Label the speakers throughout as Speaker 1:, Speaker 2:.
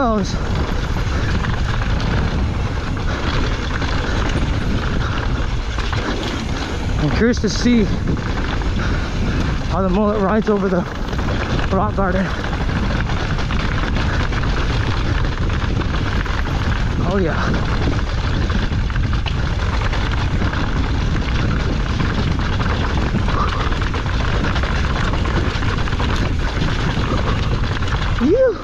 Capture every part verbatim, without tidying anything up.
Speaker 1: knows? I'm curious to see how the mullet rides over the rock garden. Oh yeah. You.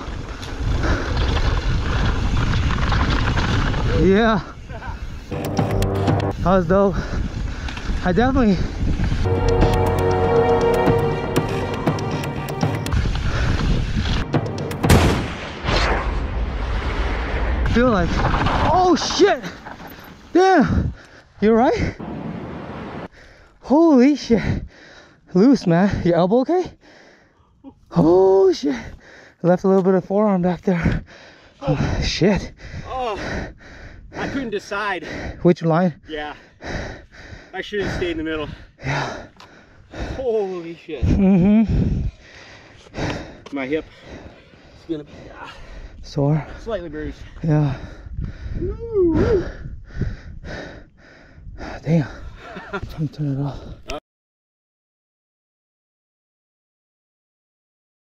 Speaker 1: Yeah. That was dope. I definitely feel like, oh shit, damn, you right? Holy shit, loose, man. Your elbow okay? Oh shit, left a little bit of forearm back there. Oh, shit.
Speaker 2: Oh, I couldn't decide.
Speaker 1: Which line?
Speaker 2: Yeah, I should have stayed in the middle.
Speaker 1: Yeah.
Speaker 2: Holy shit.
Speaker 1: Mm-hmm.
Speaker 2: My hip is gonna be uh,
Speaker 1: Sore?
Speaker 2: slightly bruised.
Speaker 1: Yeah.
Speaker 2: Woo.
Speaker 1: Damn. I'm turning it off.